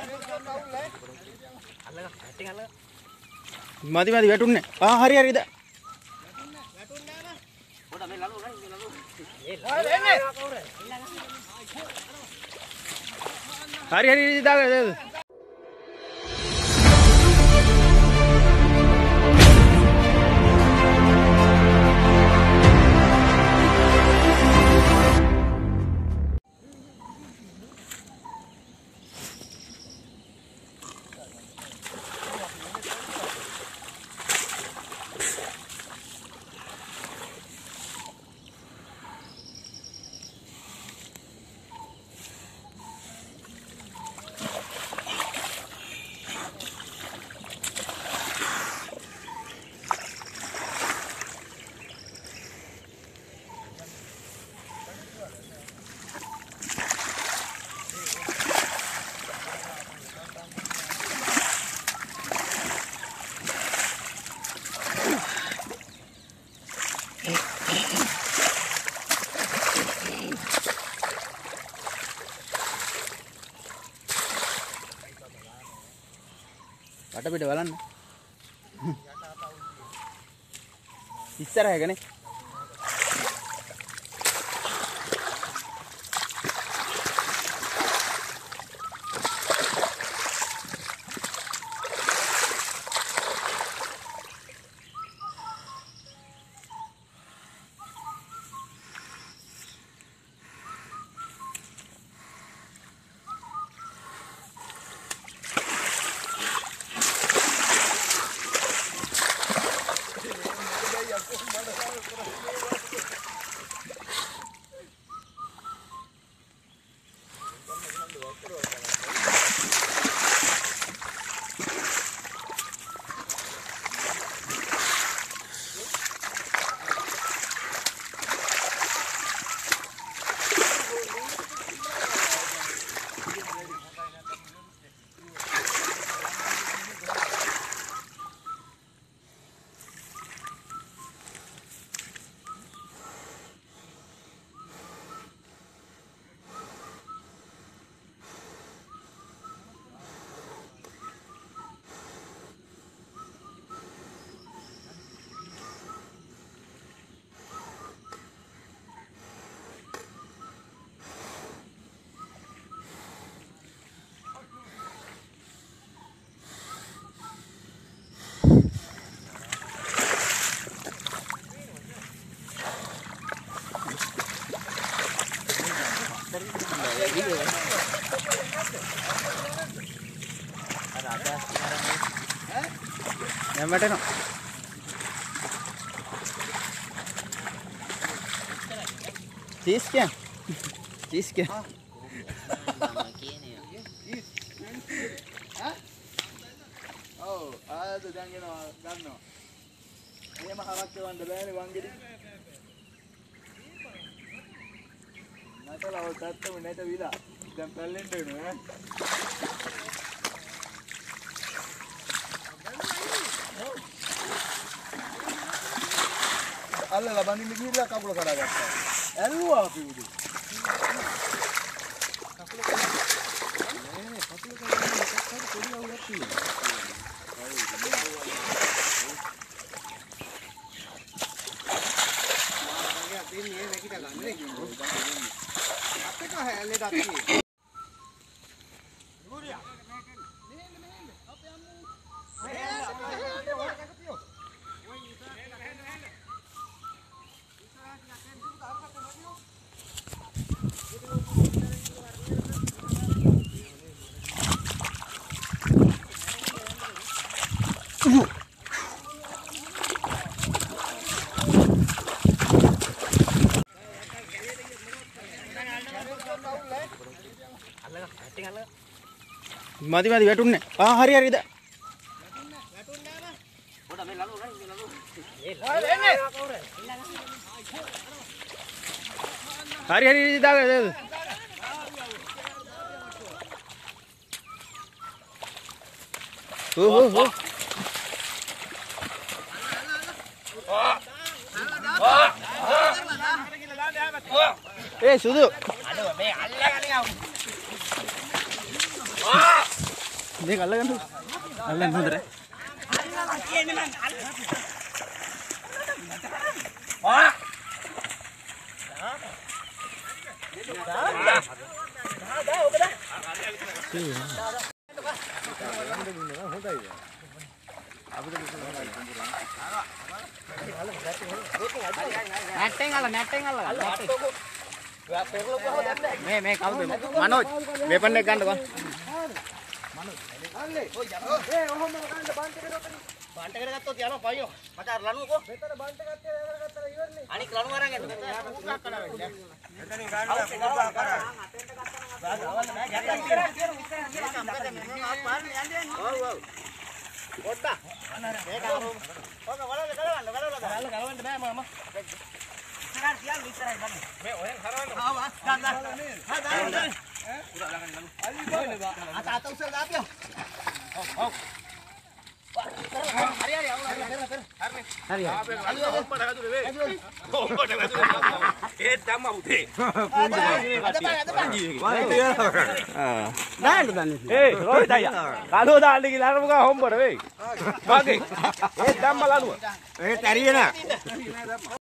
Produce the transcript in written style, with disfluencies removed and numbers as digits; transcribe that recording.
මදි වැටුන්නේ. හරි හරිද? හරි හරි දාගන්න. වටපිට බලන්න. ඉස්සරහකනේ. Yang mana no? Cheese क्या? Cheese क्या? Oh, ada jangan no, ganno. Ini mah harap cuman dulu ni bang jadi. Nanti lawan satu minit tu bila, jam pelin dulu ya. Allah lah banding begini lah kamu kalau ada apa? Elwa api udah. मदी වැටුන්නේ. හරි හරිද? හරි හරි දාගන්න. සුදු. අඩෝ මේ අල්ලගන්නේ. මේක අල්ලගන්න. අල්ලන්න හොඳට. මේ කවුද මනෝජ් වෙපන් එක ගන්නකො මනෝජ් ඔහොම ගන්න බන්ට් එකට ගත්තොත් යනවා පයියෝ මට අර ලණුවකෝ මෙතන බන්ට් එකක් තියලා ගත්තා ඉවරනේ අනික ලණුව අරන් එන්න මෙතන මුක්ක් කරා වෙන්නේ මෙතනින් ගන්න මුක්ක් කරා අතෙන්ට ගත්තා නම් අවන්න නෑ ගැටක් තියෙනවා ඔව් ඔව් පොඩ්ඩක් මේක ඕක වලවල ගලවන්න බෑ මම ඉස්සරහට තියන්න ඉස්සරහට ගන්න මේ ඔහෙන් හරවන්න ආවා ගන්න හා දාන්න පුරා ළඟ නලු අත උස්සලා දාපියෝ ඔව් හරි හරි අවුල හරි හරි ඔක්කොට වැදුනේ වේ ඔක්කොට වැදුනේ ඒ ධම්ම උතේ දාන්න ඒ රෝහිත අයියා කලෝ දාන්න කියලා අරමුග හොම්බර වෙයි වගේ ඒ ධම්ම ලනුව ඒ තැරිය නෑ